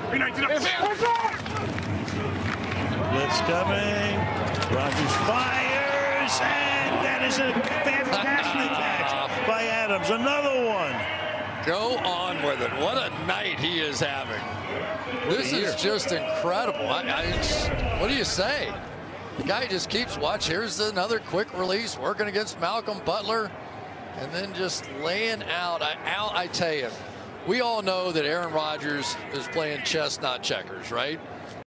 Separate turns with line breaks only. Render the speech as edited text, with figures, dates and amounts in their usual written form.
Blitz coming. Rodgers fires, and that is a fantastic catch by Adams. Another one.
Go on with it. What a night he is having. This is just incredible. What do you say? The guy just keeps watch. Here's another quick release, working against Malcolm Butler, and then just laying out. I tell you, we all know that Aaron Rodgers is playing chess, not checkers, right?